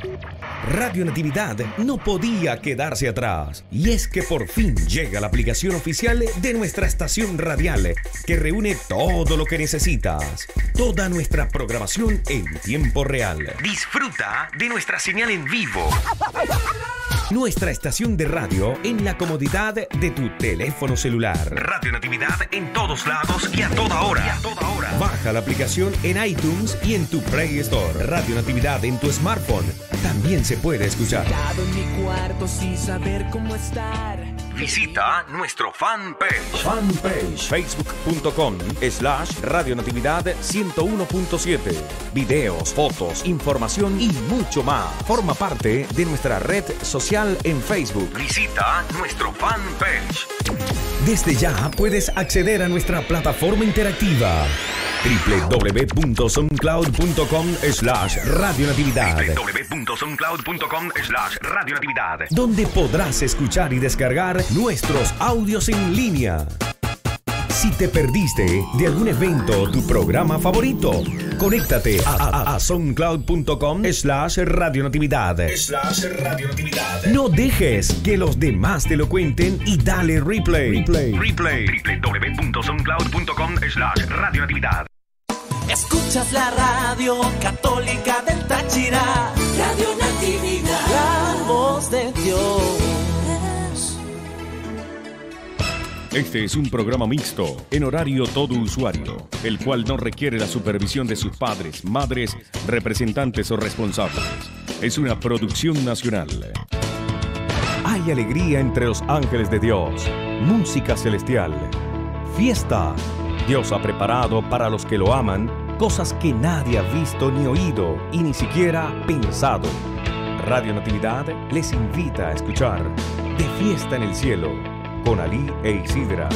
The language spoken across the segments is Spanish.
Radio Natividad no podía quedarse atrás. Y es que por fin llega la aplicación oficial de nuestra estación radial, que reúne todo lo que necesitas. Toda nuestra programación en tiempo real. Disfruta de nuestra señal en vivo. Nuestra estación de radio en la comodidad de tu teléfono celular. Radio Natividad en todos lados y a toda hora. Baja la aplicación en iTunes y en tu Play Store. Radio Natividad en tu smartphone también se puede escuchar. En mi cuarto sin saber cómo estar. Visita nuestro fanpage. Facebook.com/Radio Natividad 101.7. Videos, fotos, información y mucho más. Forma parte de nuestra red social en Facebook. Visita nuestro fanpage. Desde ya puedes acceder a nuestra plataforma interactiva www.soundcloud.com/Radio Natividad. www.soundcloud.com/Radio Natividad, donde podrás escuchar y descargar nuestros audios en línea. Si te perdiste de algún evento o tu programa favorito, conéctate a soundcloud.com/Radio Natividad. No dejes que los demás te lo cuenten y dale replay. www.soundcloud.com/Radio Natividad. Escuchas la radio católica del Táchira. Radio Natividad. La voz de Dios. Este es un programa mixto, en horario todo usuario, el cual no requiere la supervisión de sus padres, madres, representantes o responsables. Es una producción nacional. Hay alegría entre los ángeles de Dios, música celestial, fiesta. Dios ha preparado para los que lo aman cosas que nadie ha visto ni oído y ni siquiera pensado. Radio Natividad les invita a escuchar De Fiesta en el Cielo, con Ali e Isidra.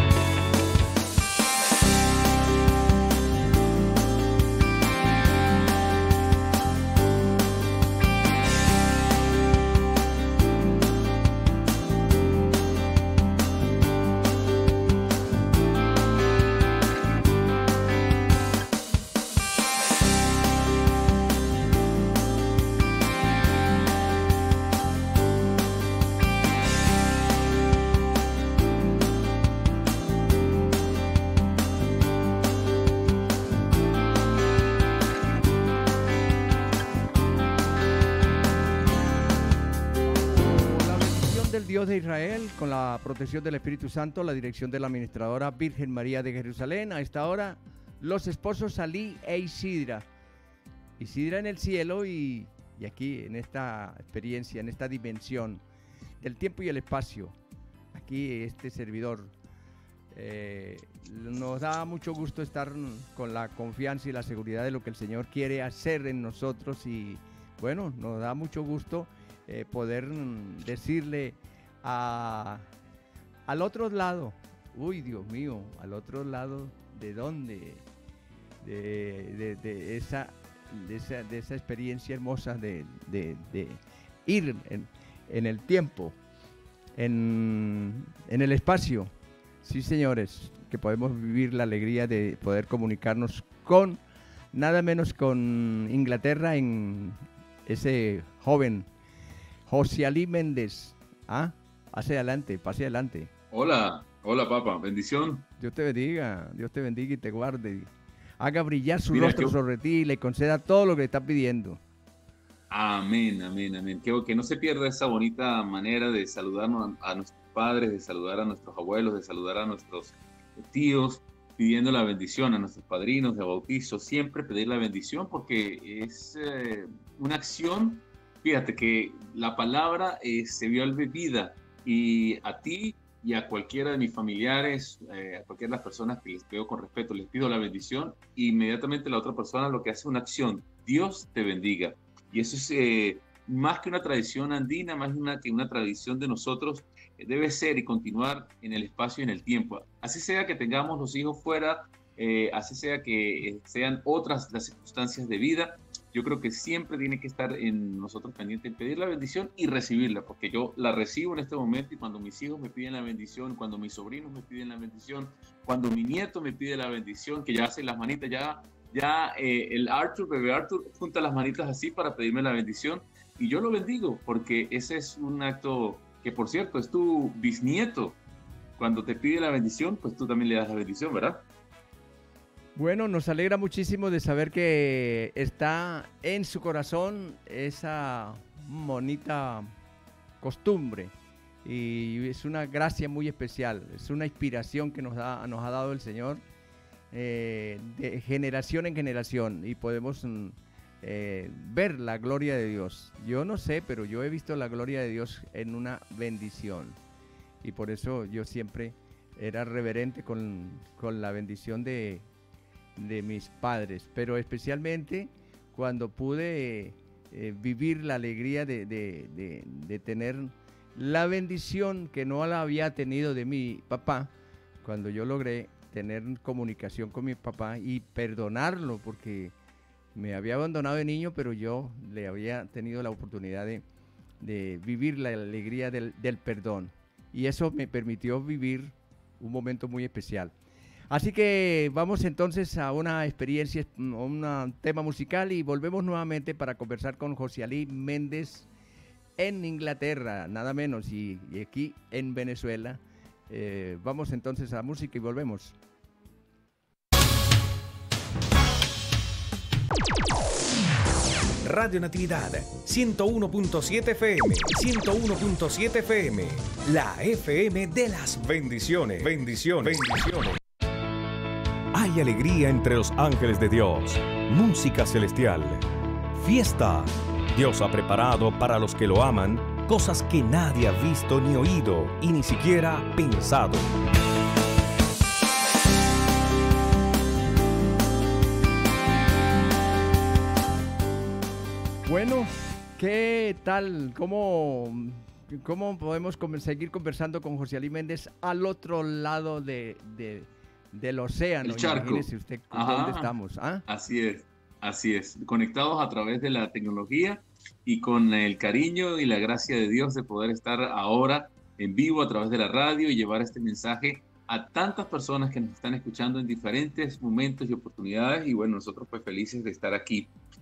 Dios de Israel, con la protección del Espíritu Santo, la dirección de la administradora Virgen María de Jerusalén. A esta hora, los esposos Ali e Isidra. Isidra en el cielo y aquí en esta experiencia, en esta dimensión del tiempo y el espacio. Aquí este servidor. Nos da mucho gusto estar con la confianza y la seguridad de lo que el Señor quiere hacer en nosotros y bueno, nos da mucho gusto poder decirle al otro lado, uy Dios mío, al otro lado, ¿de dónde? De esa experiencia hermosa de ir en el tiempo, en el espacio. Sí, señores, que podemos vivir la alegría de poder comunicarnos con nada menos con Inglaterra, en ese joven José Ali Méndez. Pase adelante. Hola, papá, bendición. Dios te bendiga y te guarde. Haga brillar su rostro sobre ti y le conceda todo lo que le está pidiendo. Amén. Que no se pierda esa bonita manera de saludarnos a nuestros padres, de saludar a nuestros abuelos, de saludar a nuestros tíos, pidiendo la bendición a nuestros padrinos de bautizo. Siempre pedir la bendición porque es una acción. Fíjate que la palabra se vio vida y a ti y a cualquiera de mis familiares, a cualquiera de las personas que les veo con respeto, les pido la bendición e inmediatamente la otra persona lo que hace es una acción. Dios te bendiga. Y eso es más que una tradición andina, más que una tradición de nosotros, debe ser y continuar en el espacio y en el tiempo. Así sea que tengamos los hijos fuera, así sea que sean otras las circunstancias de vida, yo creo que siempre tiene que estar en nosotros pendiente en pedir la bendición y recibirla, porque yo la recibo en este momento y cuando mis hijos me piden la bendición, cuando mis sobrinos me piden la bendición, cuando mi nieto me pide la bendición, que ya hacen las manitas, ya ya el Arthur, bebé Arthur, junta las manitas así para pedirme la bendición y yo lo bendigo porque ese es un acto que, por cierto, es tu bisnieto. Cuando te pide la bendición, pues tú también le das la bendición, ¿verdad? Bueno, nos alegra muchísimo de saber que está en su corazón esa bonita costumbre y es una gracia muy especial, es una inspiración que nos ha dado el Señor de generación en generación y podemos ver la gloria de Dios. Yo no sé, pero yo he visto la gloria de Dios en una bendición y por eso yo siempre era reverente con la bendición de mis padres, pero especialmente cuando pude vivir la alegría de tener la bendición que no la había tenido de mi papá, cuando yo logré tener comunicación con mi papá y perdonarlo porque me había abandonado de niño, pero yo le había tenido la oportunidad de vivir la alegría del perdón y eso me permitió vivir un momento muy especial. Así que vamos entonces a una experiencia, un tema musical y volvemos nuevamente para conversar con José Ali Méndez en Inglaterra, nada menos, y aquí en Venezuela. Vamos entonces a la música y volvemos. Radio Natividad 101.7 FM, 101.7 FM, la FM de las bendiciones. Bendiciones. Hay alegría entre los ángeles de Dios, música celestial, fiesta. Dios ha preparado para los que lo aman cosas que nadie ha visto ni oído y ni siquiera pensado. Bueno, ¿qué tal? ¿Cómo podemos seguir conversando con José Ali Méndez al otro lado del océano? El charco. Imagínese usted dónde estamos. ¿Ah? Así es. Conectados a través de la tecnología y con el cariño y la gracia de Dios de poder estar ahora en vivo a través de la radio y llevar este mensaje a tantas personas que nos están escuchando en diferentes momentos y oportunidades. Y bueno, nosotros pues felices de estar aquí.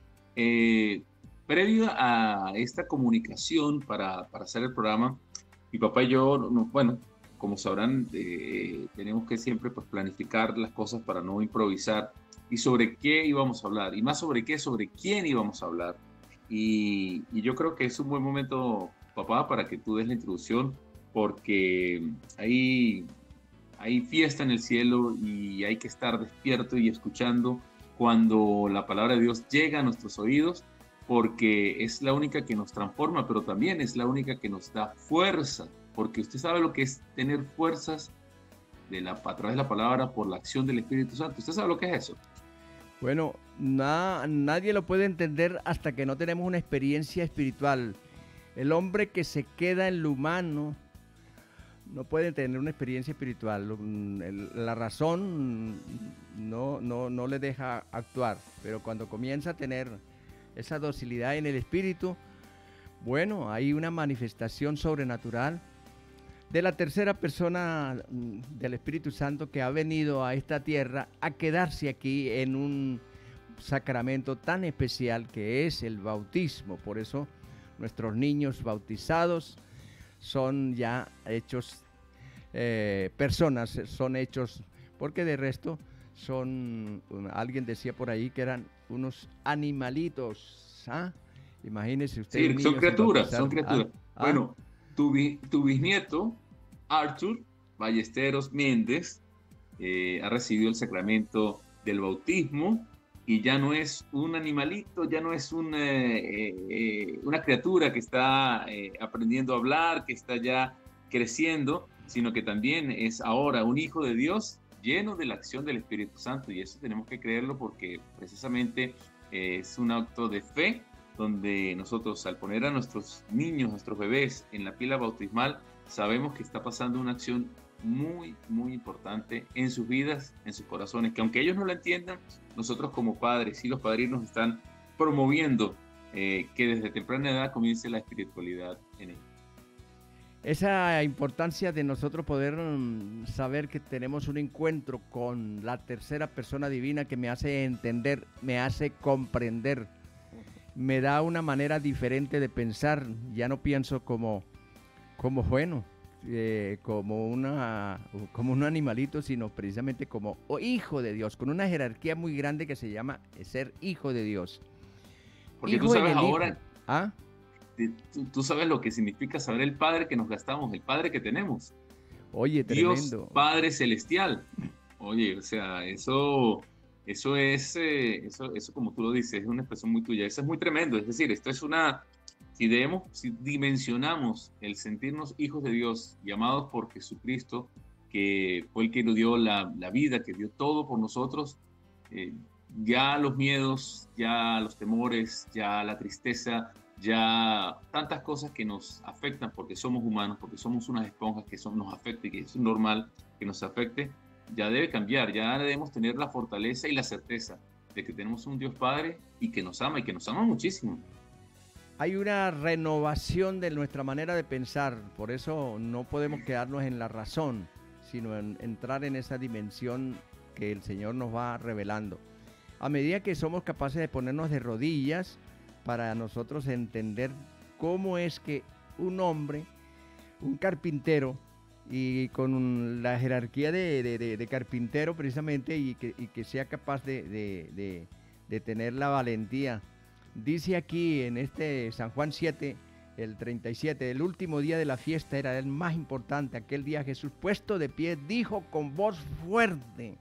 Previo a esta comunicación para hacer el programa, mi papá y yo, bueno, como sabrán, tenemos que siempre pues, planificar las cosas para no improvisar y sobre qué íbamos a hablar, y más sobre quién íbamos a hablar. Y yo creo que es un buen momento, papá, para que tú des la introducción, porque hay fiesta en el cielo y hay que estar despierto y escuchando cuando la palabra de Dios llega a nuestros oídos, porque es la única que nos transforma, pero también es la única que nos da fuerza, porque usted sabe lo que es tener fuerzas a través de la palabra por la acción del Espíritu Santo. ¿Usted sabe lo que es eso? Bueno, nadie lo puede entender hasta que no tenemos una experiencia espiritual. El hombre que se queda en lo humano no puede tener una experiencia espiritual. La razón no le deja actuar, pero cuando comienza a tener esa docilidad en el espíritu, bueno, hay una manifestación sobrenatural de la tercera persona del Espíritu Santo que ha venido a esta tierra a quedarse aquí en un sacramento tan especial que es el bautismo. Por eso nuestros niños bautizados son ya hechos personas, son hechos, porque de resto son, alguien decía por ahí que eran unos animalitos, ¿ah? Imagínese usted. Sí, son criaturas. Bueno, tu bisnieto, Arthur Ballesteros Méndez, ha recibido el sacramento del bautismo y ya no es un animalito, ya no es una criatura que está aprendiendo a hablar, que está ya creciendo, sino que también es ahora un hijo de Dios lleno de la acción del Espíritu Santo, y eso tenemos que creerlo porque precisamente es un acto de fe donde nosotros, al poner a nuestros niños, nuestros bebés en la pila bautismal, sabemos que está pasando una acción muy, muy importante en sus vidas, en sus corazones, que aunque ellos no la entiendan, nosotros como padres y los padrinos están promoviendo que desde temprana edad comience la espiritualidad en ellos. esa importancia de nosotros poder saber que tenemos un encuentro con la tercera persona divina que me hace entender, me hace comprender, me da una manera diferente de pensar. Ya no pienso como bueno, como un animalito, sino precisamente como hijo de Dios, con una jerarquía muy grande que se llama ser hijo de Dios. Porque hijo tú sabes en el ahora, hijo. ¿Ah? tú sabes lo que significa saber el Padre que nos gastamos, el Padre que tenemos. Oye, Dios tremendo. Padre Celestial. Oye, o sea, eso como tú lo dices, es una expresión muy tuya. Eso es muy tremendo. Es decir, esto es si dimensionamos el sentirnos hijos de Dios, llamados por Jesucristo, que fue el que nos dio la vida, que dio todo por nosotros, ya los miedos, ya los temores, ya la tristeza, ya tantas cosas que nos afectan porque somos humanos, porque somos unas esponjas que nos afecta y que es normal que nos afecte, ya debe cambiar, ya debemos tener la fortaleza y la certeza de que tenemos un Dios Padre y que nos ama muchísimo. Hay una renovación de nuestra manera de pensar, por eso no podemos quedarnos en la razón, sino entrar en esa dimensión que el Señor nos va revelando. A medida que somos capaces de ponernos de rodillas para nosotros entender cómo es que un hombre, un carpintero, y con la jerarquía de carpintero precisamente, y que sea capaz de tener la valentía. Dice aquí en este San Juan 7, el 37, el último día de la fiesta era el más importante. Aquel día Jesús, puesto de pie, dijo con voz fuerte,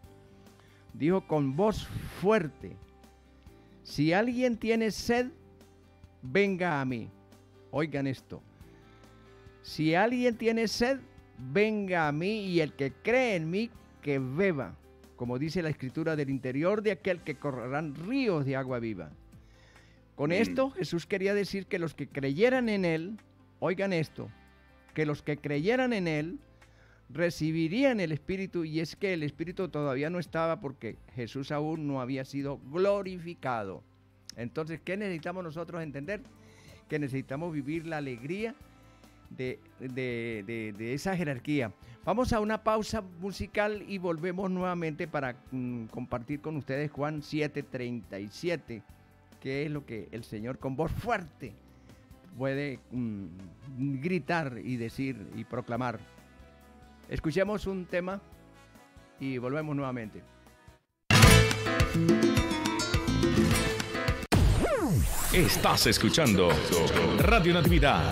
si alguien tiene sed, venga a mí. Oigan esto, si alguien tiene sed, venga a mí, y el que cree en mí, que beba, como dice la Escritura, del interior de aquel que correrán ríos de agua viva. Con esto Jesús quería decir que los que creyeran en Él, oigan esto, que los que creyeran en Él recibirían el Espíritu, y es que el Espíritu todavía no estaba porque Jesús aún no había sido glorificado. Entonces, ¿qué necesitamos nosotros entender? Que necesitamos vivir la alegría de esa jerarquía. Vamos a una pausa musical y volvemos nuevamente para compartir con ustedes Juan 7:37, que es lo que el Señor con voz fuerte puede gritar y decir y proclamar. Escuchemos un tema y volvemos nuevamente. Estás escuchando Radio Natividad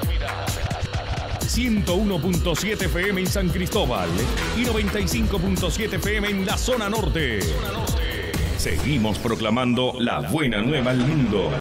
101.7 FM en San Cristóbal y 95.7 FM en la zona norte. Seguimos proclamando la buena nueva al mundo.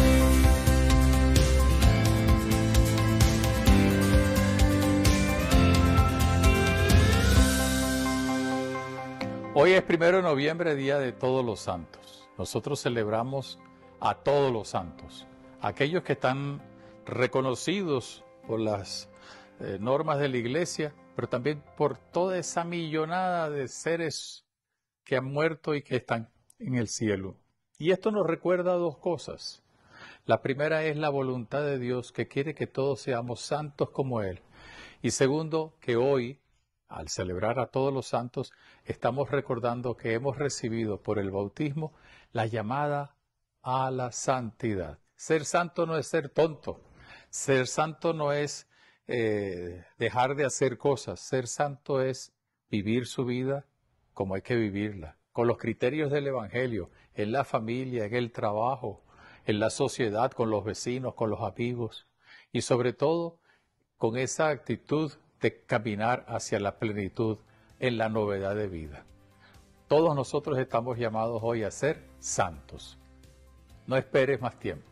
Hoy es 1 de noviembre, Día de Todos los Santos. Nosotros celebramos a todos los santos, aquellos que están reconocidos por las normas de la Iglesia, pero también por toda esa millonada de seres que han muerto y que están en el cielo. Y esto nos recuerda dos cosas. La primera es la voluntad de Dios, que quiere que todos seamos santos como Él. Y segundo, que hoy, al celebrar a todos los santos, estamos recordando que hemos recibido por el bautismo la llamada a la santidad. Ser santo no es ser tonto. Ser santo no es dejar de hacer cosas. Ser santo es vivir su vida como hay que vivirla, con los criterios del Evangelio, en la familia, en el trabajo, en la sociedad, con los vecinos, con los amigos, y sobre todo con esa actitud de caminar hacia la plenitud en la novedad de vida. Todos nosotros estamos llamados hoy a ser santos. No esperes más tiempo.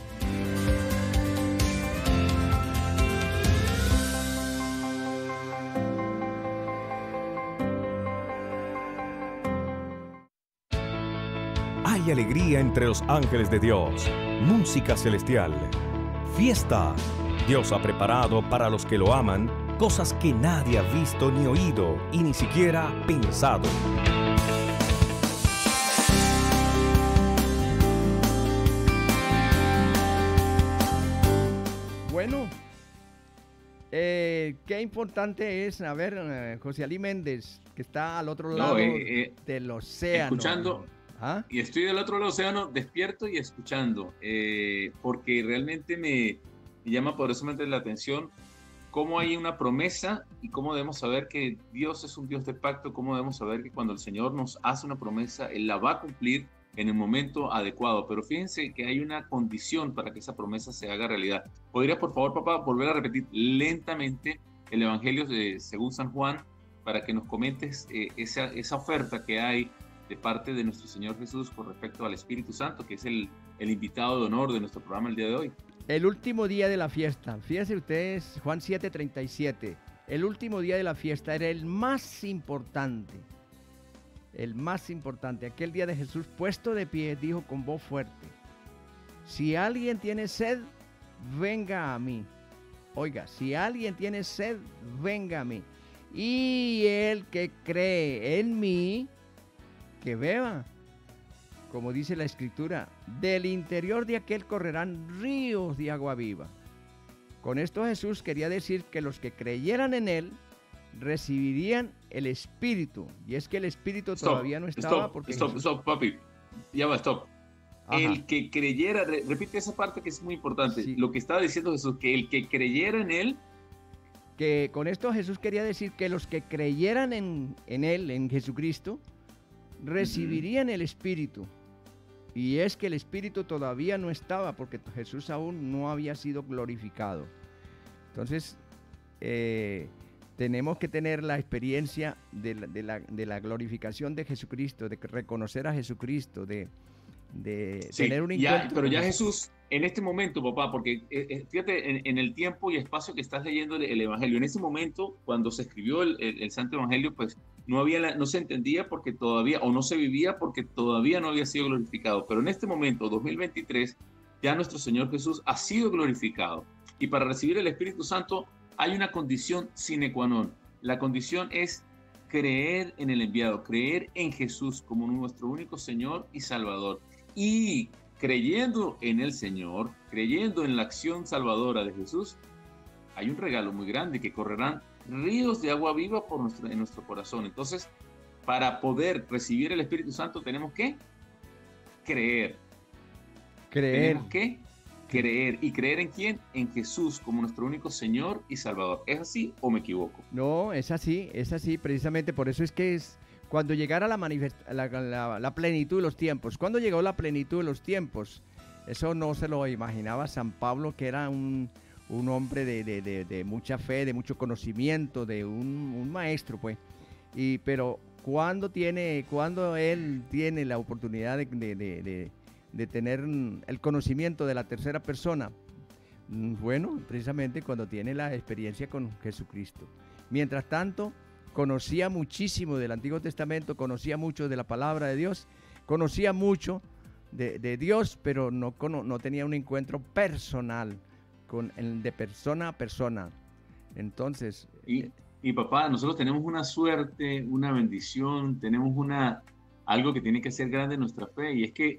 Hay alegría entre los ángeles de Dios, música celestial, fiesta. Dios ha preparado para los que lo aman cosas que nadie ha visto ni oído y ni siquiera pensado. Bueno, Qué importante es, a ver, José Ali Méndez, que está al otro lado del océano. Escuchando, y estoy del otro lado del océano, despierto y escuchando, porque realmente me llama poderosamente la atención cómo hay una promesa y cómo debemos saber que Dios es un Dios de pacto, cómo debemos saber que cuando el Señor nos hace una promesa, Él la va a cumplir en el momento adecuado. Pero fíjense que hay una condición para que esa promesa se haga realidad. ¿Podría, por favor, papá, volver a repetir lentamente el Evangelio según San Juan para que nos comentes esa oferta que hay de parte de nuestro Señor Jesús con respecto al Espíritu Santo, que es el invitado de honor de nuestro programa el día de hoy? El último día de la fiesta, fíjense ustedes, Juan 7:37, el último día de la fiesta era el más importante. El más importante, aquel día de Jesús puesto de pie, dijo con voz fuerte: si alguien tiene sed, venga a mí. Oiga, si alguien tiene sed, venga a mí. Y el que cree en mí, que beba. Como dice la Escritura, del interior de aquel correrán ríos de agua viva. Con esto Jesús quería decir que los que creyeran en Él recibirían el Espíritu. Y es que el Espíritu todavía no estaba porque... Stop, papi. Ya va, stop. Ajá. El que creyera, repite esa parte que es muy importante. Sí. Lo que estaba diciendo Jesús, que el que creyera en Él... Que con esto Jesús quería decir que los que creyeran en Él, en Jesucristo, recibirían el Espíritu. Y es que el Espíritu todavía no estaba porque Jesús aún no había sido glorificado. Entonces, tenemos que tener la experiencia de la glorificación de Jesucristo, de reconocer a Jesucristo, de sí, tener un encuentro. Pero ya Jesús, en este momento, papá, porque fíjate en el tiempo y espacio que estás leyendo el Evangelio, en ese momento, cuando se escribió el Santo Evangelio, pues no se entendía porque todavía, o no se vivía porque todavía no había sido glorificado. Pero en este momento, 2023, ya nuestro Señor Jesús ha sido glorificado. Y para recibir el Espíritu Santo hay una condición sine qua non. La condición es creer en el enviado, creer en Jesús como nuestro único Señor y Salvador. Y creyendo en el Señor, creyendo en la acción salvadora de Jesús, hay un regalo muy grande, que correrán ríos de agua viva en nuestro corazón. Entonces, para poder recibir el Espíritu Santo tenemos que creer. Tenemos que creer. ¿Y creer en quién? En Jesús como nuestro único Señor y Salvador. ¿Es así o me equivoco? No, es así, precisamente por eso es que es cuando llegara la plenitud de los tiempos. ¿Cuándo llegó la plenitud de los tiempos? Eso no se lo imaginaba San Pablo, que era un hombre de mucha fe, de mucho conocimiento, de un maestro, pues. Pero cuando él tiene la oportunidad de tener el conocimiento de la tercera persona, bueno, precisamente cuando tiene la experiencia con Jesucristo. Mientras tanto, conocía muchísimo del Antiguo Testamento, conocía mucho de la palabra de Dios, conocía mucho de Dios, pero no tenía un encuentro personal, de persona a persona. Entonces... Y papá, nosotros tenemos una suerte, una bendición, tenemos algo que tiene que ser grande en nuestra fe, y es que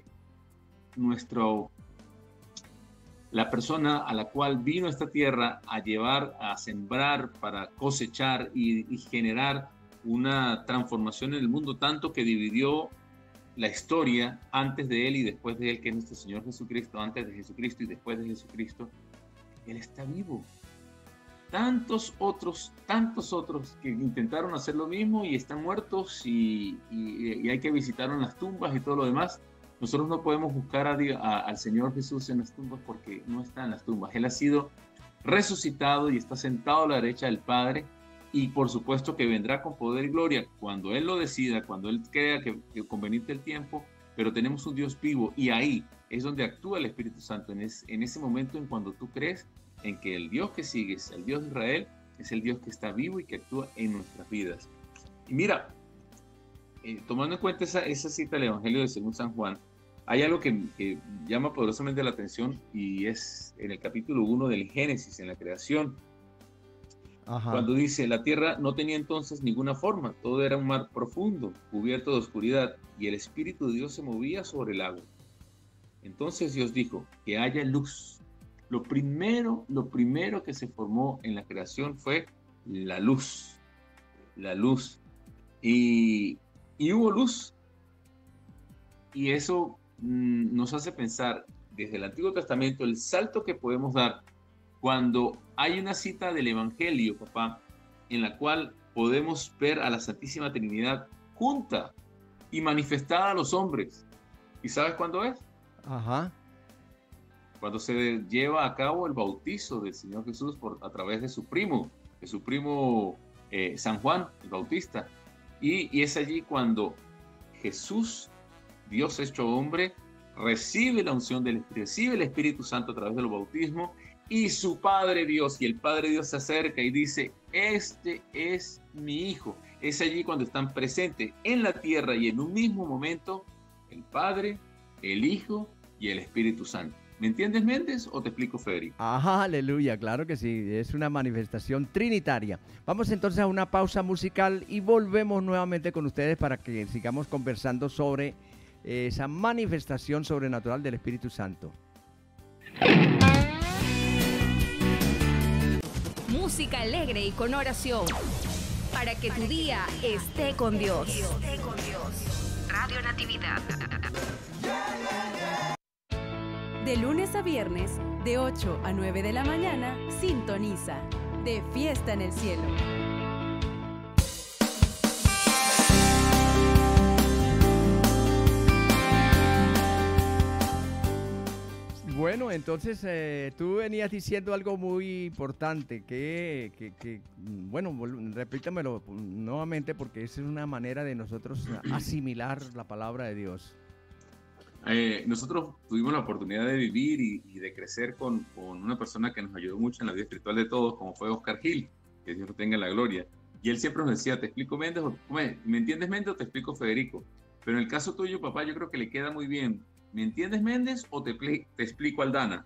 la persona a la cual vino a esta tierra a sembrar, para cosechar y generar una transformación en el mundo, tanto que dividió la historia antes de él y después de él, que es nuestro Señor Jesucristo, antes de Jesucristo y después de Jesucristo. Él está vivo. Tantos otros que intentaron hacer lo mismo y están muertos y hay que visitar las tumbas y todo lo demás. Nosotros no podemos buscar al Señor Jesús en las tumbas porque no está en las tumbas. Él ha sido resucitado y está sentado a la derecha del Padre, y por supuesto que vendrá con poder y gloria cuando Él lo decida, cuando Él crea que conveniente el tiempo, pero tenemos un Dios vivo, y ahí es donde actúa el Espíritu Santo, en ese momento en cuando tú crees en que el Dios que sigues, el Dios de Israel, es el Dios que está vivo y que actúa en nuestras vidas. Y mira, tomando en cuenta esa cita del Evangelio de según San Juan, hay algo que llama poderosamente la atención, y es en el capítulo 1 del Génesis, en la creación. Ajá. Cuando dice: la tierra no tenía entonces ninguna forma, todo era un mar profundo, cubierto de oscuridad, y el Espíritu de Dios se movía sobre el agua. Entonces Dios dijo: que haya luz. lo primero que se formó en la creación fue la luz. La luz. Y hubo luz. Y eso nos hace pensar desde el Antiguo Testamento el salto que podemos dar cuando hay una cita del Evangelio, papá, en la cual podemos ver a la Santísima Trinidad junta y manifestada a los hombres. ¿Y sabes cuándo es? Ajá. Cuando se lleva a cabo el bautizo del Señor Jesús a través de su primo San Juan el Bautista. Y es allí cuando Jesús, Dios hecho hombre, recibe la unción del Espíritu, recibe el Espíritu Santo a través del bautismo, y su Padre Dios, y el Padre Dios se acerca y dice, este es mi Hijo. Es allí cuando están presentes en la tierra y en un mismo momento el Padre, el Hijo y el Espíritu Santo. ¿Me entiendes, Méndez, o te explico, Federico? Ajá, aleluya, claro que sí, es una manifestación trinitaria. Vamos entonces a una pausa musical y volvemos nuevamente con ustedes para que sigamos conversando sobre esa manifestación sobrenatural del Espíritu Santo. Música alegre y con oración, para que tu día esté con Dios. Radio Natividad. De lunes a viernes, de 8 a 9 de la mañana, sintoniza De Fiesta en el Cielo. Bueno, entonces tú venías diciendo algo muy importante, bueno, repítamelo nuevamente porque esa es una manera de nosotros asimilar la palabra de Dios. Nosotros tuvimos la oportunidad de vivir y de crecer con una persona que nos ayudó mucho en la vida espiritual de todos, como fue Oscar Gil, que Dios lo tenga en la gloria. Y él siempre nos decía, ¿te explico Méndez? ¿Me entiendes Méndez o te explico Federico? Pero en el caso tuyo, papá, yo creo que le queda muy bien. ¿Me entiendes Méndez o te explico Aldana?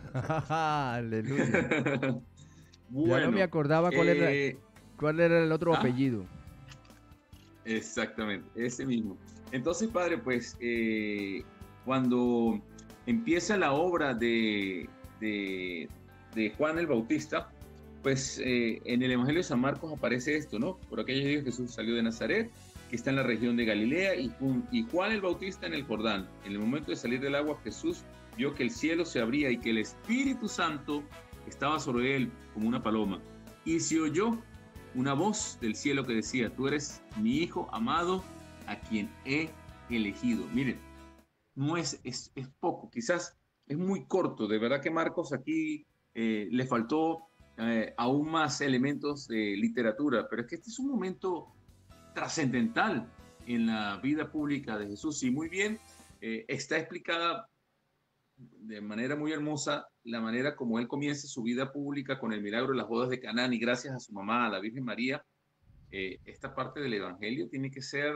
Aleluya. Bueno, ya no me acordaba cuál era el otro apellido. Exactamente, ese mismo. Entonces, padre, pues cuando empieza la obra de Juan el Bautista, pues en el Evangelio de San Marcos aparece esto, ¿no? Por aquellos días Jesús salió de Nazaret, que está en la región de Galilea, y Juan el Bautista en el Jordán. En el momento de salir del agua, Jesús vio que el cielo se abría y que el Espíritu Santo estaba sobre él como una paloma. Y se oyó una voz del cielo que decía, tú eres mi Hijo amado, a quien he elegido. Miren, no es poco, quizás es muy corto. De verdad que Marcos aquí le faltó aún más elementos de literatura, pero es que este es un momento trascendental en la vida pública de Jesús, y muy bien está explicada de manera muy hermosa la manera como él comienza su vida pública con el milagro de las bodas de Caná, y gracias a su mamá, a la Virgen María. Esta parte del Evangelio tiene que ser,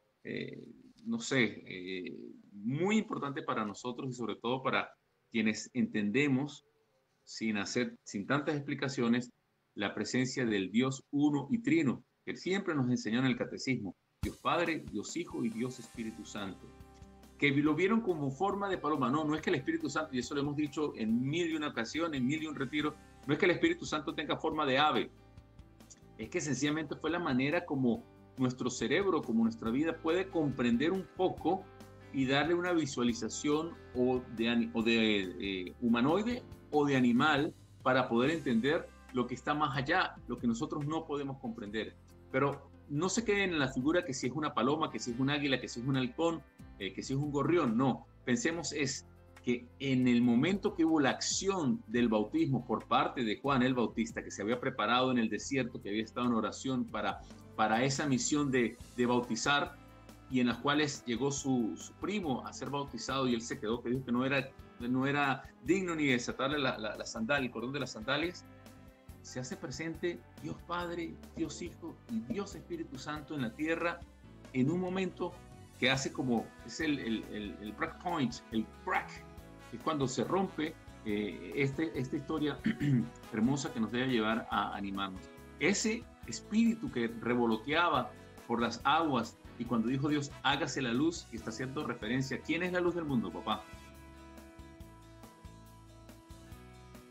muy importante para nosotros, y sobre todo para quienes entendemos, sin tantas explicaciones, la presencia del Dios uno y trino, que siempre nos enseñó en el catecismo, Dios Padre, Dios Hijo y Dios Espíritu Santo, que lo vieron como forma de paloma. No es que el Espíritu Santo, y eso lo hemos dicho en 1001 ocasiones, en 1001 retiros, no es que el Espíritu Santo tenga forma de ave, es que sencillamente fue la manera como nuestro cerebro, como nuestra vida puede comprender un poco y darle una visualización o de humanoide o de animal para poder entender lo que está más allá, lo que nosotros no podemos comprender. Pero no se queden en la figura que si es una paloma, que si es un águila, que si es un halcón, que si es un gorrión. No, pensemos es que en el momento que hubo la acción del bautismo por parte de Juan el Bautista, que se había preparado en el desierto, que había estado en oración para esa misión de bautizar, y en las cuales llegó su primo a ser bautizado, y él se quedó, que dijo que no era digno ni de desatarle la sandalia, el cordón de las sandalias. Se hace presente Dios Padre, Dios Hijo y Dios Espíritu Santo en la tierra en un momento que hace como, es el break point, el crack, que es cuando se rompe esta historia hermosa que nos debe llevar a animarnos. Ese espíritu que revoloteaba por las aguas, y cuando dijo Dios, hágase la luz, y está haciendo referencia, ¿quién es la luz del mundo, papá?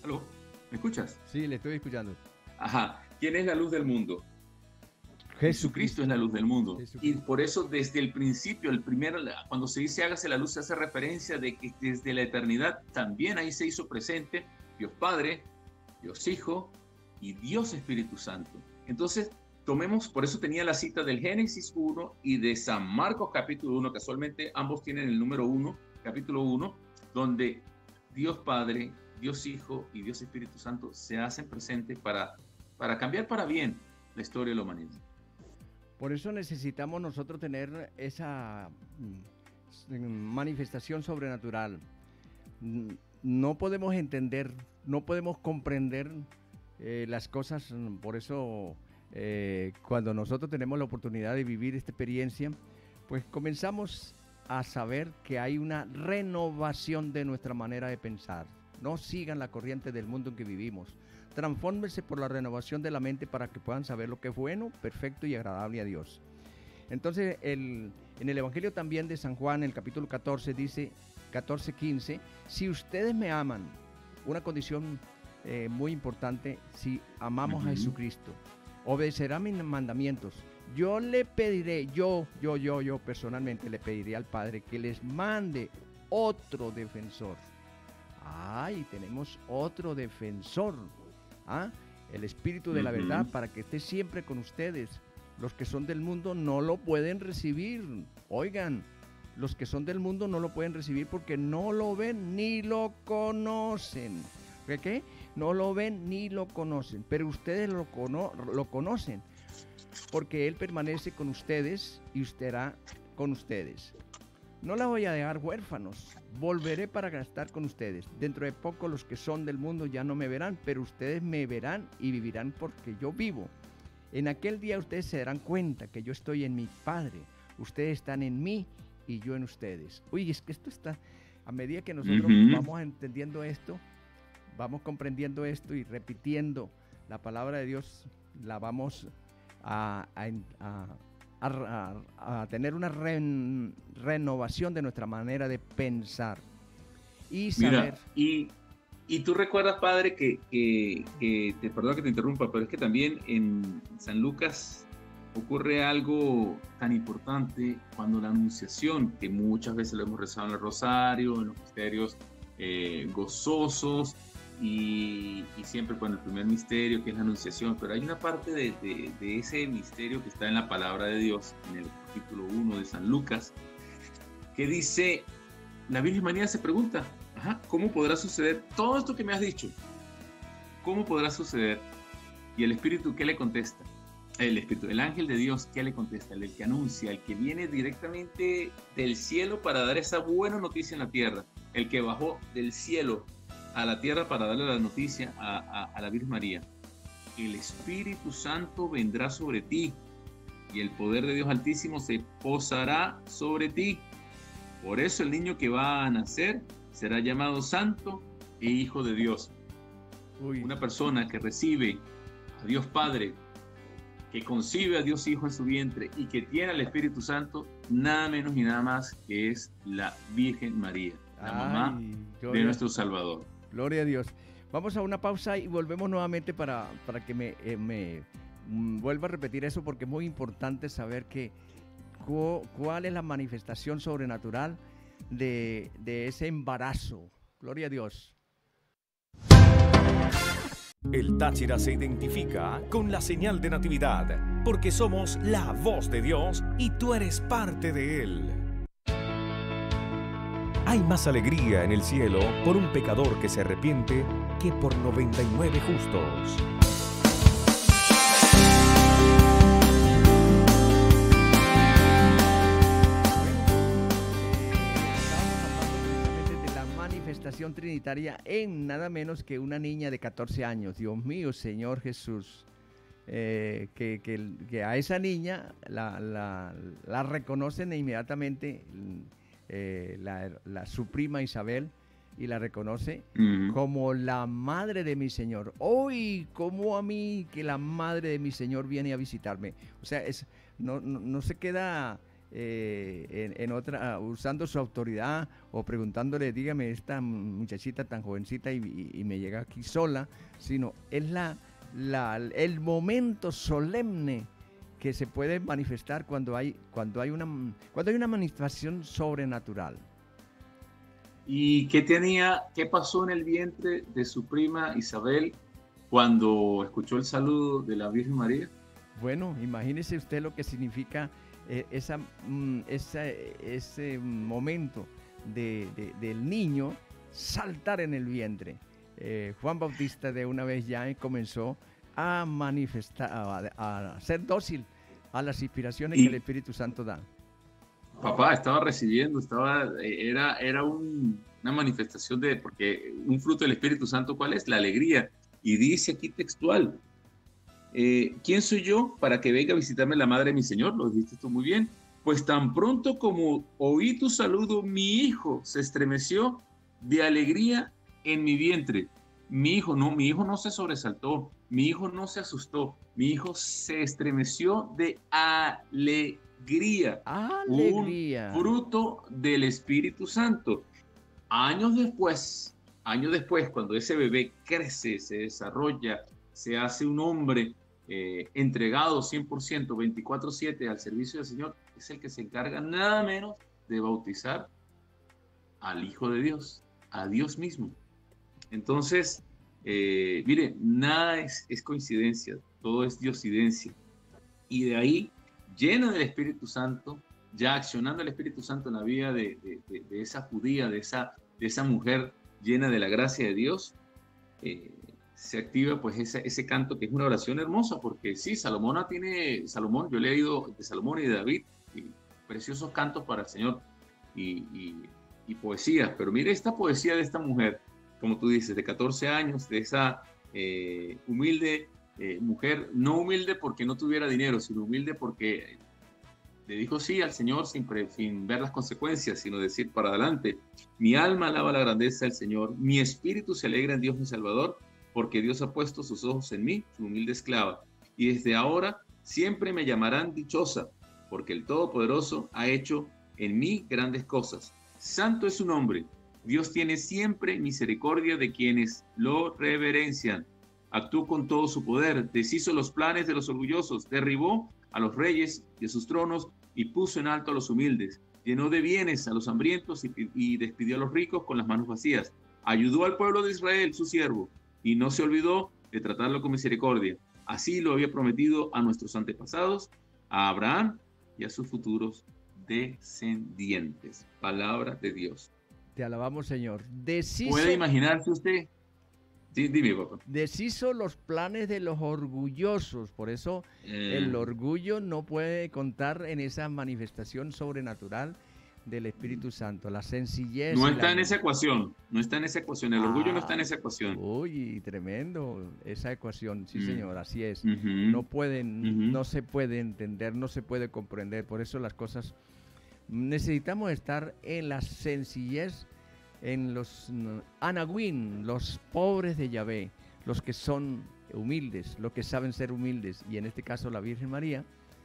¿Aló? ¿Me escuchas? Sí, le estoy escuchando. Ajá. ¿Quién es la luz del mundo? Jesucristo es la luz del mundo. Y por eso desde el principio, cuando se dice hágase la luz, se hace referencia de que desde la eternidad también ahí se hizo presente Dios Padre, Dios Hijo y Dios Espíritu Santo. Entonces, tomemos, por eso tenía la cita del Génesis 1 y de San Marcos capítulo 1, casualmente ambos tienen el número 1, capítulo 1, donde Dios Padre, Dios Hijo y Dios Espíritu Santo se hacen presentes para cambiar para bien la historia de la humanidad. Por eso necesitamos nosotros tener esa manifestación sobrenatural. No podemos entender, no podemos comprender las cosas, por eso cuando nosotros tenemos la oportunidad de vivir esta experiencia, pues comenzamos a saber que hay una renovación de nuestra manera de pensar. No sigan la corriente del mundo en que vivimos. Transfórmense por la renovación de la mente para que puedan saber lo que es bueno, perfecto y agradable a Dios. Entonces, en el Evangelio también de San Juan, el capítulo 14, dice, 14:15, si ustedes me aman, una condición muy importante, si amamos a Jesucristo, obedecerán mis mandamientos. Yo le pediré, yo personalmente le pediré al Padre que les mande otro defensor. Ay, tenemos otro defensor. El Espíritu de la verdad, para que esté siempre con ustedes. Los que son del mundo no lo pueden recibir. Oigan, los que son del mundo no lo pueden recibir porque no lo ven ni lo conocen. ¿Qué? No lo ven ni lo conocen, pero ustedes lo conocen, porque Él permanece con ustedes y usted estará con ustedes. No la voy a dejar huérfanos, volveré para estar con ustedes. Dentro de poco los que son del mundo ya no me verán, pero ustedes me verán y vivirán porque yo vivo. En aquel día ustedes se darán cuenta que yo estoy en mi Padre, ustedes están en mí y yo en ustedes. Uy, es que esto está, a medida que nosotros vamos entendiendo esto, vamos comprendiendo esto y repitiendo la palabra de Dios, la vamos a tener una renovación de nuestra manera de pensar y saber. Mira, y tú recuerdas, Padre, perdón que te interrumpa, pero es que también en San Lucas ocurre algo tan importante cuando la anunciación, que muchas veces lo hemos rezado en el rosario, en los misterios gozosos, y siempre con el primer misterio, que es la anunciación, pero hay una parte de ese misterio que está en la palabra de Dios, en el capítulo 1 de San Lucas, que dice, la Virgen María se pregunta, ¿cómo podrá suceder todo esto que me has dicho? ¿Cómo podrá suceder? Y el Espíritu, ¿qué le contesta? El ángel de Dios, ¿qué le contesta? El que anuncia, el que viene directamente del cielo para dar esa buena noticia en la tierra, el que bajó del cielo a la tierra para darle la noticia a la Virgen María. El Espíritu Santo vendrá sobre ti y el poder de Dios Altísimo se posará sobre ti. Por eso el niño que va a nacer será llamado Santo e Hijo de Dios. Una persona que recibe a Dios Padre, que concibe a Dios Hijo en su vientre y que tiene al Espíritu Santo, nada menos y nada más que es la Virgen María, la mamá de nuestro Salvador. Gloria a Dios. Vamos a una pausa y volvemos nuevamente para que me vuelva a repetir eso, porque es muy importante saber cuál es la manifestación sobrenatural de ese embarazo. Gloria a Dios. El Táchira se identifica con la señal de Natividad, porque somos la voz de Dios y tú eres parte de Él. Hay más alegría en el cielo por un pecador que se arrepiente que por 99 justos. Manifestación trinitaria en nada menos que una niña de 14 años. Dios mío, Señor Jesús, que a esa niña la reconocen inmediatamente su prima Isabel, y la reconoce como la madre de mi Señor. Hoy, como a mí que la madre de mi Señor viene a visitarme. O sea, no se queda usando su autoridad o preguntándole, dígame, esta muchachita tan jovencita y me llega aquí sola, sino es el momento solemne que se puede manifestar cuando hay una manifestación sobrenatural. ¿Y qué pasó en el vientre de su prima Isabel cuando escuchó el saludo de la Virgen María? Bueno, imagínese usted lo que significa ese momento del niño saltar en el vientre. Juan Bautista de una vez ya comenzó a manifestar, a ser dócil a las inspiraciones que el Espíritu Santo da. Papá estaba recibiendo, era una manifestación porque un fruto del Espíritu Santo, ¿cuál es? La alegría. Y dice aquí textual, ¿quién soy yo para que venga a visitarme la madre de mi Señor? Lo dijiste tú muy bien. Pues tan pronto como oí tu saludo, mi hijo se estremeció de alegría en mi vientre. Mi hijo no se sobresaltó, mi hijo no se asustó, mi hijo se estremeció de alegría. Un fruto del Espíritu Santo. Años después, cuando ese bebé crece, se desarrolla, se hace un hombre entregado 100%, 24/7 al servicio del Señor, es el que se encarga nada menos de bautizar al Hijo de Dios, a Dios mismo. Entonces, mire, nada es coincidencia, todo es diosidencia. Y de ahí, lleno del Espíritu Santo, ya accionando el Espíritu Santo en la vida de esa judía, de esa mujer llena de la gracia de Dios, se activa pues ese canto que es una oración hermosa, porque sí, Salomón, yo he leído de Salomón y de David, y preciosos cantos para el Señor y poesías, pero mire esta poesía de esta mujer, como tú dices, de 14 años, de esa humilde mujer, no humilde porque no tuviera dinero, sino humilde porque le dijo sí al Señor sin ver las consecuencias, sino decir para adelante, mi alma alaba la grandeza del Señor, mi espíritu se alegra en Dios mi Salvador, porque Dios ha puesto sus ojos en mí, su humilde esclava, y desde ahora siempre me llamarán dichosa, porque el Todopoderoso ha hecho en mí grandes cosas. Santo es su nombre. Dios tiene siempre misericordia de quienes lo reverencian. Actuó con todo su poder, deshizo los planes de los orgullosos, derribó a los reyes de sus tronos y puso en alto a los humildes. Llenó de bienes a los hambrientos y despidió a los ricos con las manos vacías. Ayudó al pueblo de Israel, su siervo, y no se olvidó de tratarlo con misericordia. Así lo había prometido a nuestros antepasados, a Abraham y a sus futuros descendientes. Palabra de Dios. Te alabamos, Señor. ¿Puede imaginarse usted? Sí, dime, papá. Deshizo los planes de los orgullosos. Por eso el orgullo no puede contar en esa manifestación sobrenatural del Espíritu Santo. La sencillez. No está en esa ecuación. No está en esa ecuación. El orgullo no está en esa ecuación. Uy, tremendo esa ecuación. Sí, señor, así es. No se puede entender, no se puede comprender. Por eso las cosas necesitamos estar en la sencillez, en los anahuín, los pobres de Yahvé, los que son humildes, los que saben ser humildes, y en este caso la Virgen María,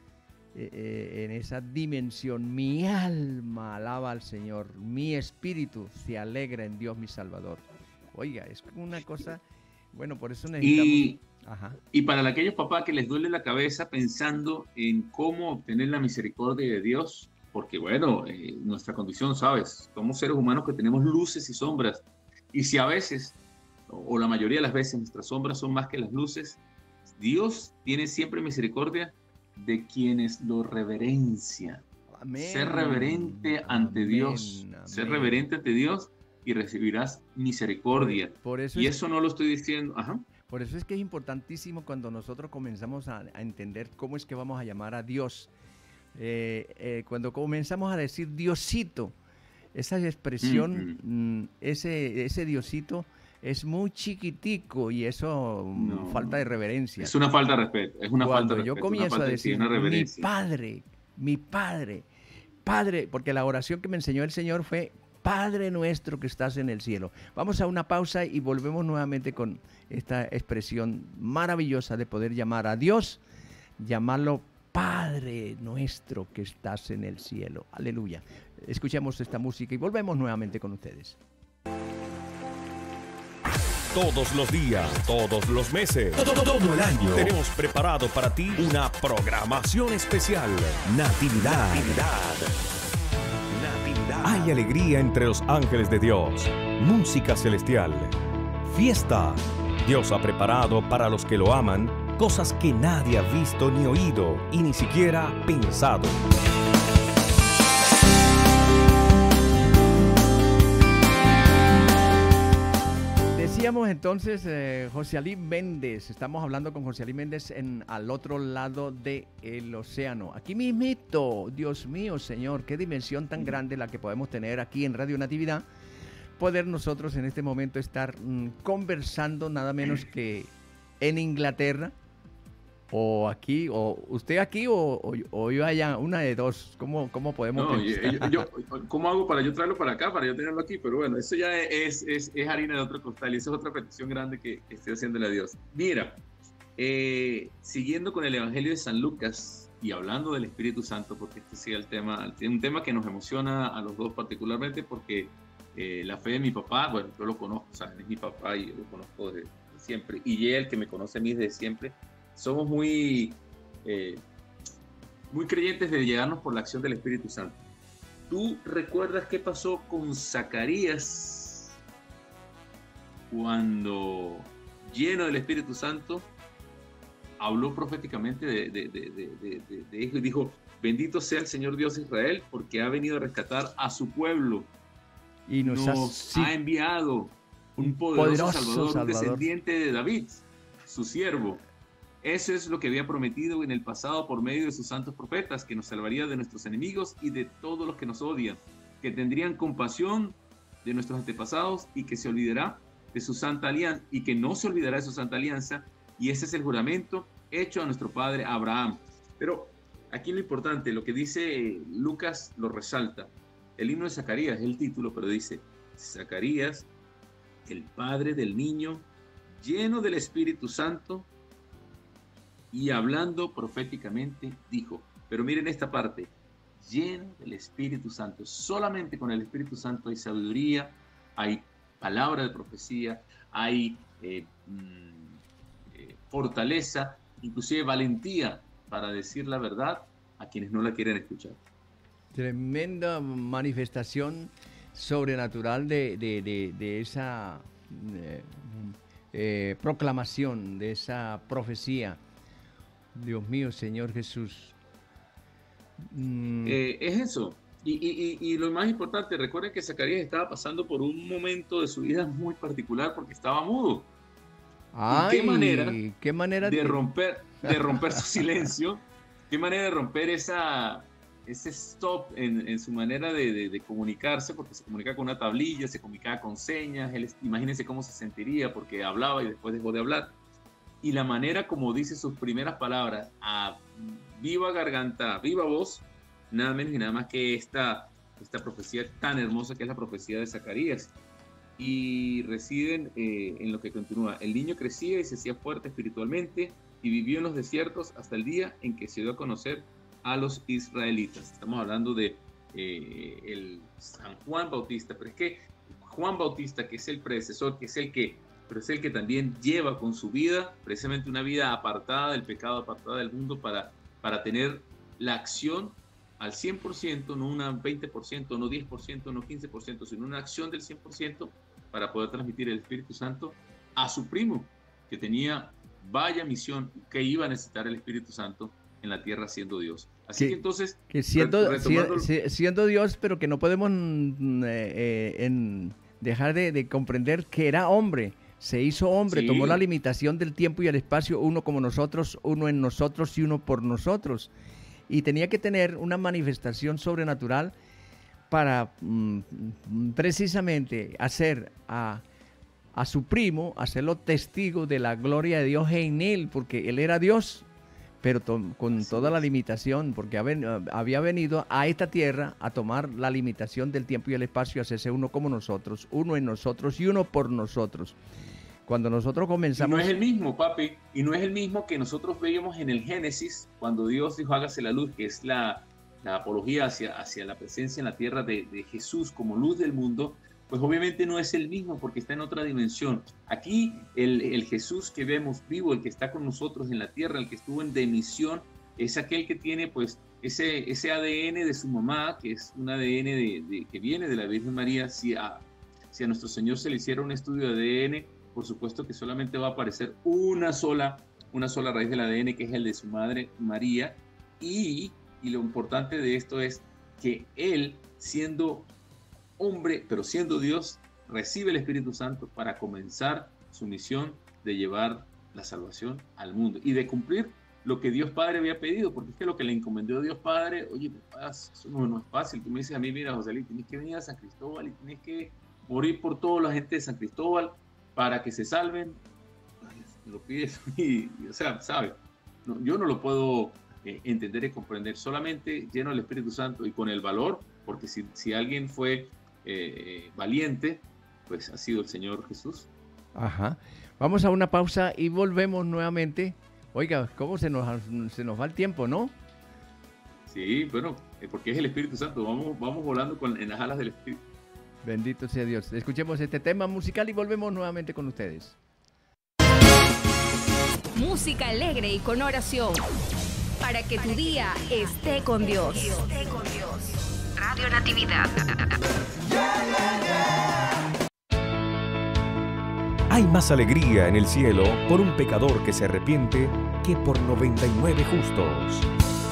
en esa dimensión, mi alma alaba al Señor, mi espíritu se alegra en Dios mi Salvador. Oiga, es una cosa, bueno, por eso necesitamos... Y para aquellos papás que les duele la cabeza pensando en cómo obtener la misericordia de Dios, porque bueno, nuestra condición, ¿sabes? Somos seres humanos que tenemos luces y sombras. Y si a veces, o la mayoría de las veces, nuestras sombras son más que las luces, Dios tiene siempre misericordia de quienes lo reverencian. Amén. Ser reverente ante Dios. Amén. Ser reverente ante Dios y recibirás misericordia. Por eso y eso no lo estoy diciendo. Por eso es que es importantísimo cuando nosotros comenzamos a entender cómo es que vamos a llamar a Dios. Cuando comenzamos a decir Diosito, esa expresión, ese Diosito es muy chiquitico y eso falta de reverencia. Es una falta de respeto. Es una falta de respeto. Yo comienzo a decir mi Padre, porque la oración que me enseñó el Señor fue Padre nuestro que estás en el cielo. Vamos a una pausa y volvemos nuevamente con esta expresión maravillosa de poder llamar a Dios, llamarlo Padre nuestro que estás en el cielo. Aleluya. Escuchemos esta música y volvemos nuevamente con ustedes. Todos los días, todos los meses, todo el año, tenemos preparado para ti una programación especial. Natividad. Hay alegría entre los ángeles de Dios, música celestial, fiesta. Dios ha preparado para los que lo aman cosas que nadie ha visto ni oído y ni siquiera pensado. Decíamos entonces, José Alí Méndez, estamos hablando con José Alí Méndez al otro lado del océano. Aquí mismito, Dios mío, Señor, qué dimensión tan grande la que podemos tener aquí en Radio Natividad, poder nosotros en este momento estar conversando nada menos que en Inglaterra, o aquí, o usted aquí, o yo allá, una de dos. ¿Cómo podemos pensar? ¿Cómo hago para yo traerlo para acá, para yo tenerlo aquí? Pero bueno, eso ya es harina de otro costal y esa es otra petición grande que estoy haciéndole a Dios. Mira, siguiendo con el Evangelio de San Lucas y hablando del Espíritu Santo, porque este sí es un tema que nos emociona a los dos particularmente, porque la fe de mi papá, bueno, yo lo conozco, o sea, es mi papá y yo lo conozco desde siempre, y él que me conoce a mí desde siempre. Somos muy creyentes de llegarnos por la acción del Espíritu Santo. ¿Tú recuerdas qué pasó con Zacarías cuando, lleno del Espíritu Santo, habló proféticamente de hijo y dijo: bendito sea el Señor Dios de Israel, porque ha venido a rescatar a su pueblo y nos ha enviado un poderoso Salvador, un descendiente de David, su siervo. Eso es lo que había prometido en el pasado por medio de sus santos profetas, que nos salvaría de nuestros enemigos y de todos los que nos odian, que tendrían compasión de nuestros antepasados y que se olvidará de su santa alianza, y que no se olvidará de su santa alianza, y ese es el juramento hecho a nuestro padre Abraham. Pero aquí lo importante, lo que dice Lucas lo resalta. El himno de Zacarías es el título, pero dice: Zacarías, el padre del niño, lleno del Espíritu Santo, y hablando proféticamente dijo. Pero miren esta parte: lleno del Espíritu Santo. Solamente con el Espíritu Santo hay sabiduría, hay palabra de profecía, hay fortaleza, inclusive valentía para decir la verdad a quienes no la quieren escuchar. Tremenda manifestación sobrenatural de esa proclamación, de esa profecía. Dios mío, Señor Jesús. Es eso. Y lo más importante, recuerden que Zacarías estaba pasando por un momento de su vida muy particular porque estaba mudo. Ay, qué manera de romper su silencio, qué manera de romper ese stop en su manera de comunicarse, porque se comunicaba con una tablilla, se comunicaba con señas. Imagínense cómo se sentiría porque hablaba y después dejó de hablar. Y la manera como dice sus primeras palabras, a viva garganta, viva voz, nada menos y nada más que esta profecía tan hermosa que es la profecía de Zacarías. Y residen en lo que continúa. El niño crecía y se hacía fuerte espiritualmente y vivió en los desiertos hasta el día en que se dio a conocer a los israelitas. Estamos hablando de el San Juan Bautista, pero es que Juan Bautista, que es el predecesor, pero es el que también lleva con su vida precisamente una vida apartada del pecado, apartada del mundo, para tener la acción al 100%, no una 20%, no 10%, no 15%, sino una acción del 100% para poder transmitir el Espíritu Santo a su primo, que tenía vaya misión, que iba a necesitar el Espíritu Santo en la tierra siendo Dios. Así que entonces... Que siendo Dios, pero que no podemos dejar de comprender que era hombre. Se hizo hombre, sí. Tomó la limitación del tiempo y el espacio, uno como nosotros, uno en nosotros y uno por nosotros. Y tenía que tener una manifestación sobrenatural para precisamente hacer a su primo, hacerlo testigo de la gloria de Dios en él, porque él era Dios, pero con toda la limitación, porque había venido a esta tierra a tomar la limitación del tiempo y el espacio, a hacerse uno como nosotros, uno en nosotros y uno por nosotros. Cuando nosotros Y comenzamos... no es el mismo, papi, y no es el mismo que nosotros veíamos en el Génesis, cuando Dios dijo hágase la luz, que es la apología hacia la presencia en la tierra de Jesús como luz del mundo. Pues obviamente no es el mismo porque está en otra dimensión. Aquí el Jesús que vemos vivo, el que está con nosotros en la tierra, el que estuvo en demisión, es aquel que tiene pues ese ADN de su mamá, que es un ADN que viene de la Virgen María. Si a nuestro Señor se le hiciera un estudio de ADN, por supuesto que solamente va a aparecer una sola raíz del ADN, que es el de su madre María. Y lo importante de esto es que él, siendo hombre, pero siendo Dios, recibe el Espíritu Santo para comenzar su misión de llevar la salvación al mundo y de cumplir lo que Dios Padre había pedido, porque es que lo que le encomendó Dios Padre, oye, papá, eso no es fácil. Tú me dices a mí, mira, José Luis, tienes que venir a San Cristóbal y tienes que morir por toda la gente de San Cristóbal para que se salven. Ay, me lo pides y o sea, ¿sabes? No, yo no lo puedo entender y comprender, solamente lleno del Espíritu Santo y con el valor, porque si alguien fue valiente, pues ha sido el Señor Jesús. Ajá. Vamos a una pausa y volvemos nuevamente. Oiga, ¿cómo se nos va el tiempo, no? Sí, bueno, porque es el Espíritu Santo. Vamos volando en las alas del Espíritu. Bendito sea Dios. Escuchemos este tema musical y volvemos nuevamente con ustedes. Música alegre y con oración. Para que tu día esté con Dios. Radio Natividad. Hay más alegría en el cielo por un pecador que se arrepiente que por 99 justos.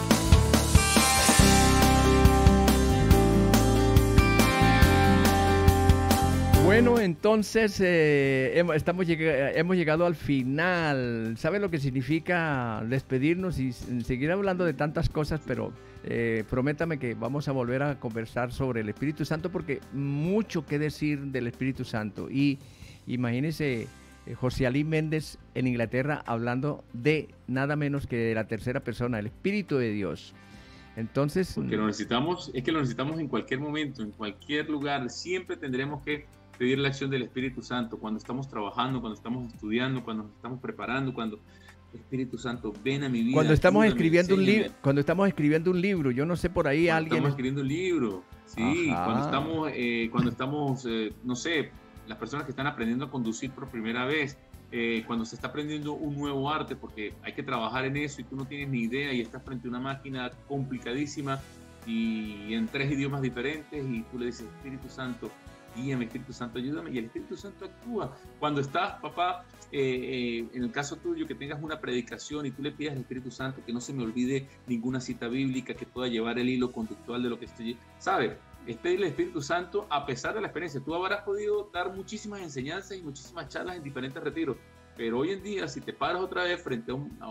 Bueno, entonces hemos llegado al final. ¿Sabe lo que significa despedirnos y seguir hablando de tantas cosas? Pero prométame que vamos a volver a conversar sobre el Espíritu Santo, porque mucho que decir del Espíritu Santo. Y imagínese José Ali Méndez en Inglaterra hablando de nada menos que de la tercera persona, el Espíritu de Dios. Entonces, porque lo necesitamos en cualquier momento, en cualquier lugar. Siempre tendremos que pedir la acción del Espíritu Santo cuando estamos trabajando, cuando estamos estudiando, cuando nos estamos preparando, cuando Espíritu Santo, ven a mi vida. Cuando estamos escribiendo un libro, yo no sé, por ahí cuando alguien estamos escribiendo un libro, sí. Ajá. Cuando estamos no sé, las personas que están aprendiendo a conducir por primera vez, cuando se está aprendiendo un nuevo arte, porque hay que trabajar en eso y tú no tienes ni idea y estás frente a una máquina complicadísima y en 3 idiomas diferentes y tú le dices, Espíritu Santo, guíame, Espíritu Santo, ayúdame, y el Espíritu Santo actúa. Cuando estás, papá, en el caso tuyo, que tengas una predicación y tú le pidas al Espíritu Santo que no se me olvide ninguna cita bíblica, que pueda llevar el hilo conductual de lo que estoy, ¿sabes? Es pedirle al Espíritu Santo a pesar de la experiencia. Tú habrás podido dar muchísimas enseñanzas y muchísimas charlas en diferentes retiros, pero hoy en día, si te paras otra vez frente a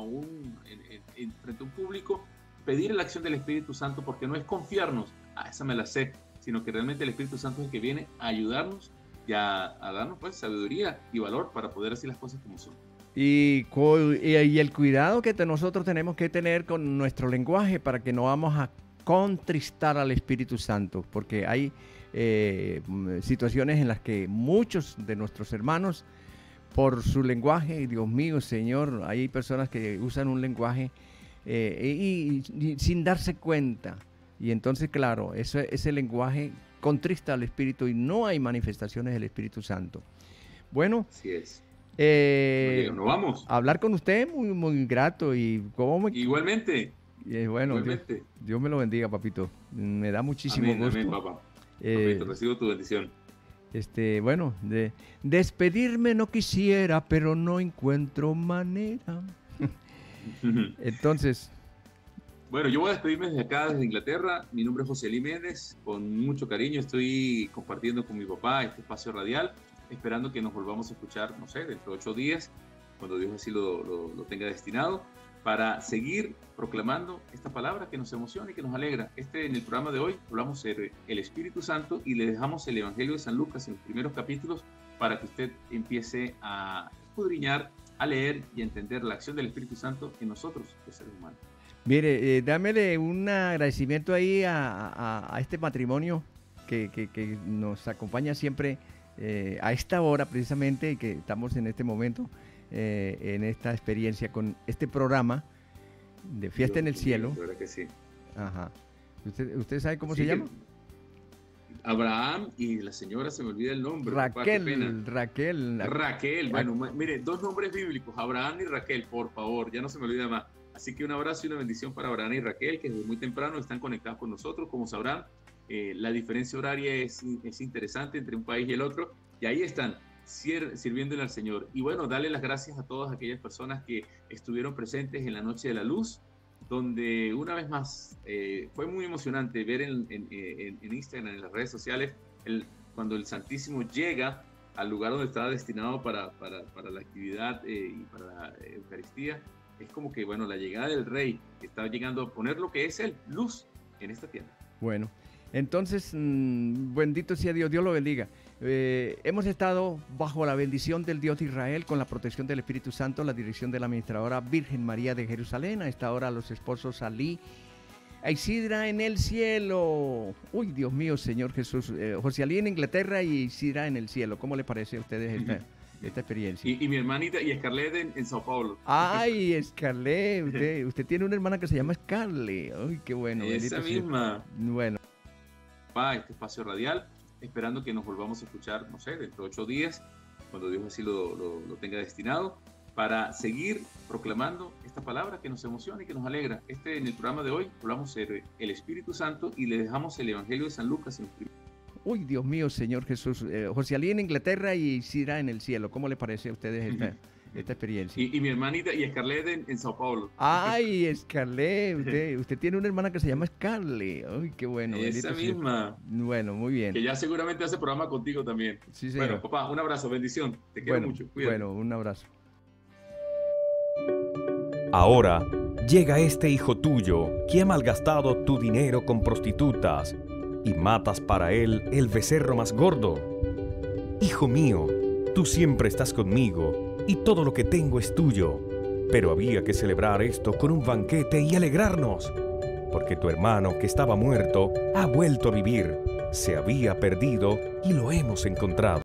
un público, pedir la acción del Espíritu Santo, porque no es confiarnos, esa me la sé, sino que realmente el Espíritu Santo es el que viene a ayudarnos y a darnos pues sabiduría y valor para poder hacer las cosas como son. Y el cuidado que nosotros tenemos que tener con nuestro lenguaje para que no vamos a contristar al Espíritu Santo, porque hay situaciones en las que muchos de nuestros hermanos, por su lenguaje, Dios mío, Señor, hay personas que usan un lenguaje y sin darse cuenta. Y entonces, claro, ese lenguaje contrista al Espíritu y no hay manifestaciones del Espíritu Santo. Bueno, así es. Nos vamos. Hablar con usted muy, muy grato. Igualmente. Bueno, igualmente. Dios me lo bendiga, papito. Me da muchísimo gusto. Amén, papá. Papito, recibo tu bendición. Bueno, de despedirme no quisiera, pero no encuentro manera. Entonces... Bueno, yo voy a despedirme desde acá, desde Inglaterra. Mi nombre es José Ali Méndez. Con mucho cariño estoy compartiendo con mi papá este espacio radial, esperando que nos volvamos a escuchar, no sé, dentro de 8 días, cuando Dios así lo tenga destinado, para seguir proclamando esta palabra que nos emociona y que nos alegra. En el programa de hoy hablamos sobre el Espíritu Santo y le dejamos el Evangelio de San Lucas en los primeros capítulos para que usted empiece a escudriñar, a leer y a entender la acción del Espíritu Santo en nosotros, los seres humanos. Mire, dámele un agradecimiento ahí a este matrimonio que nos acompaña siempre a esta hora precisamente, y que estamos en este momento, en esta experiencia con este programa de Fiesta en el Cielo. La verdad que sí. Ajá. ¿Usted sabe cómo se llama? Abraham y la señora, se me olvida el nombre. Raquel. Bueno, mire, 2 nombres bíblicos, Abraham y Raquel, por favor, ya no se me olvida más. Así que un abrazo y una bendición para Abraham y Raquel, que desde muy temprano están conectados con nosotros. Como sabrán, la diferencia horaria es interesante entre un país y el otro, y ahí están, sirviéndole al Señor. Y bueno, darle las gracias a todas aquellas personas que estuvieron presentes en la Noche de la Luz, donde una vez más fue muy emocionante ver en Instagram, en las redes sociales, cuando el Santísimo llega al lugar donde estaba destinado para la actividad y para la Eucaristía. Es como que, bueno, la llegada del Rey, que está llegando a poner lo que es Él, luz en esta tierra. Bueno, entonces, bendito sea Dios, Dios lo bendiga. Hemos estado bajo la bendición del Dios de Israel, con la protección del Espíritu Santo, la dirección de la administradora Virgen María de Jerusalén. A esta hora los esposos Salí e Isidra en el cielo. Uy, Dios mío, Señor Jesús. José Alí en Inglaterra y Isidra en el cielo. ¿Cómo le parece a ustedes esta experiencia? Y mi hermanita, y Scarlett en Sao Paulo. Ay, Scarlett, usted tiene una hermana que se llama Scarlett. Uy, qué bueno. Esa misma. Bueno. Este espacio radial, esperando que nos volvamos a escuchar, no sé, dentro de 8 días, cuando Dios así lo tenga destinado, para seguir proclamando esta palabra que nos emociona y que nos alegra. En el programa de hoy hablamos del Espíritu Santo y le dejamos el Evangelio de San Lucas en el Uy, Dios mío, Señor Jesús. José Alí en Inglaterra y Isidra en el cielo. ¿Cómo le parece a ustedes esta experiencia? Y mi hermanita, y Scarlett en Sao Paulo. Ay, Scarlett. Usted tiene una hermana que se llama Scarlett. Uy, qué bueno. Esa misma. Bueno, muy bien. Que ya seguramente hace programa contigo también. Sí, señor. Bueno, papá, un abrazo, bendición. Te quiero mucho. Cuídate. Bueno, un abrazo. Ahora llega este hijo tuyo que ha malgastado tu dinero con prostitutas y matas para él el becerro más gordo. Hijo mío, tú siempre estás conmigo y todo lo que tengo es tuyo. Pero había que celebrar esto con un banquete y alegrarnos, porque tu hermano que estaba muerto ha vuelto a vivir. Se había perdido y lo hemos encontrado.